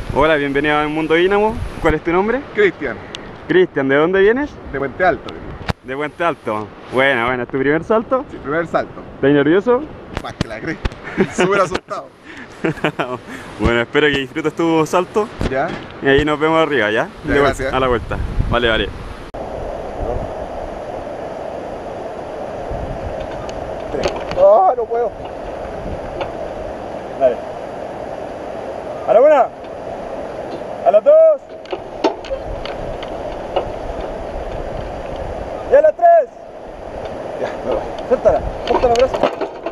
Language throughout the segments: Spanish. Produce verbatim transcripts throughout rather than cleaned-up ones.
Hola, bienvenido al Mundo Dínamo. ¿Cuál es tu nombre? Cristian, Cristian, ¿de dónde vienes? de Puente Alto. De Puente Alto. Buena, buena. ¿Es tu primer salto? Sí, primer salto. ¿Estás nervioso? Más que la cresta. Súper asustado. Bueno, espero que disfrutes tu salto ¿Ya? y ahí nos vemos arriba, ¿ya? Ya, De vuelta, gracias. a la vuelta. Vale, vale. ¡Oh, no puedo! Dale. A la una. A las dos. Y a las tres. Ya, me voy. Suéltala, suéltala, brazo.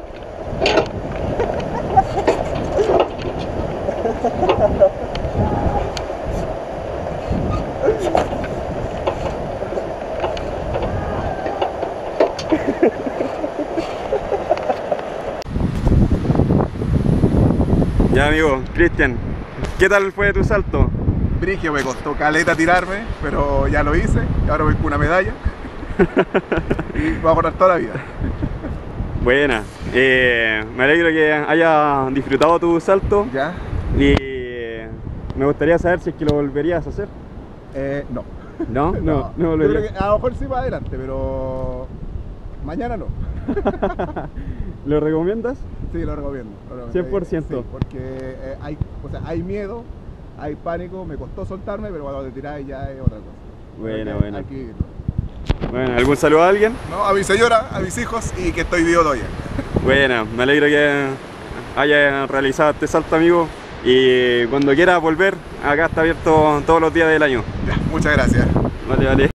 Ya, amigo, Cristian, ¿qué tal fue tu salto? Brigio, me costó caleta tirarme, pero ya lo hice y ahora voy con una medalla. Y voy a correr toda la vida. Buena, eh, me alegro que hayas disfrutado tu salto ¿Ya? y me gustaría saber si es que lo volverías a hacer. Eh, no. ¿No? No, no, Yo volvería. creo que a lo mejor sí para adelante, pero mañana no. ¿Lo recomiendas? Sí, lo recomiendo. lo recomiendo. cien por ciento. Sí, porque eh, hay, o sea, hay miedo, hay pánico, me costó soltarme, pero cuando te tiráis ya es otra cosa. Buena, Creo que buena. hay que vivirlo. Bueno, ¿algún saludo a alguien? No, a mi señora, a mis hijos y que estoy vivo todavía. Buena, me alegro que hayas realizado este salto, amigo. Y cuando quieras volver, acá está abierto todos los días del año. Ya, muchas gracias. Vale, vale.